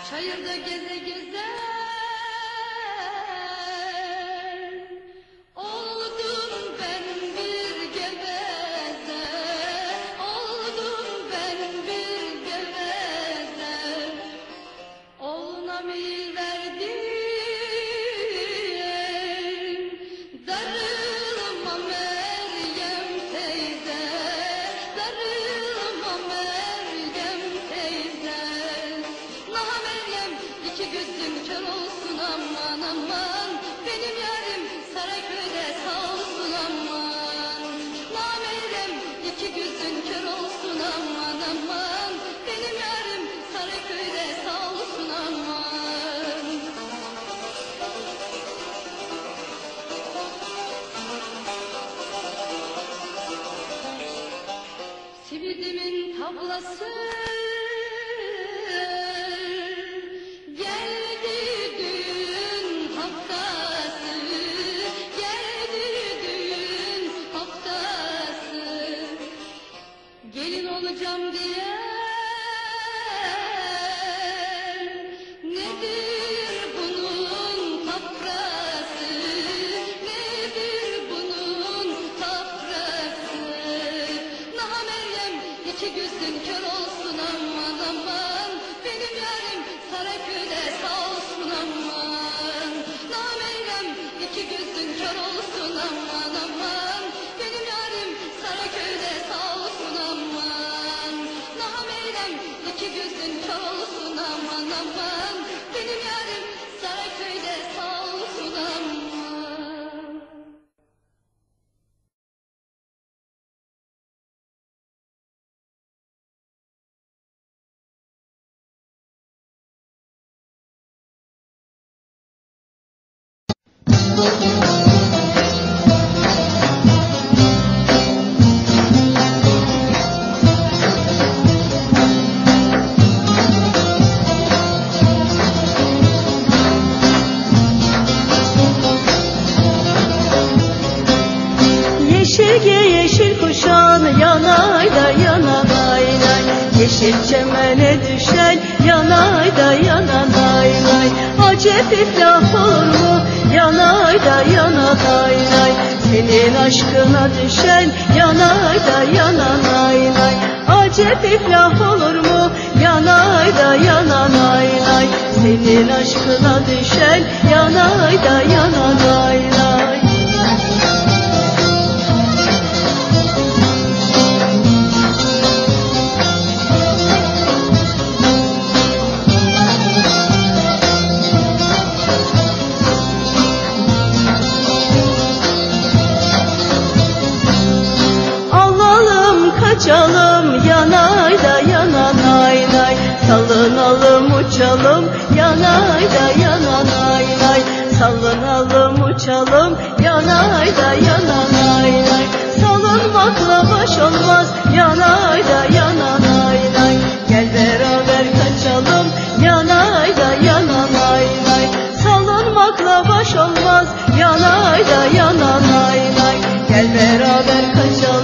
Çayırda geze geze oldum ben bir geveze, oldum ben bir geveze. Oğluna mil verdim, darılma Meryem teyze, darılma Meryem teyze. Naha Meryem iki gözüm kör olsun aman aman, benim yarim Saraköy'de sağ olsun aman. Naha Meryem iki gözüm kör olsun aman aman, benim yarim Saraköy'de sağ olsun aman. Sividimin tablası geldi düğün haftası, geldi düğün haftası. Gelin olacağım diye nedir bunun taprası, nedir bunun taprası. Naha Meryem iki gözün kör olsun aman aman, benim yarim Saraköy'de sağ olsun aman. Naha Meryem iki gözün kör olsun aman aman, benim yarim Saraköy'de sağ olsun aman. Naha Meryem iki gözün kör olsun aman aman, benim yarim Saraköy'de sağ olsun aman. Yeşilge yeşil kuşan yanayda yananay nay, yeşil çemene düşen yanayda yananay nay. Acep iflah olur mu yanayda yananay nay, senin aşkına düşen yanayda yananay nay. Acep iflah olur mu yanayda yananay nay, senin aşkına düşen yanayda yananay nay. Kaçalım yanayda yananay nay, salınalım uçalım yanayda yananay nay. Salınalım uçalım yanayda yananay nay. Salınmakla baş olmaz yanayda yananay nay. Gel beraber kaçalım yanayda yananay nay. Salınmakla baş olmaz yanayda yananay nay. Gel beraber kaçalım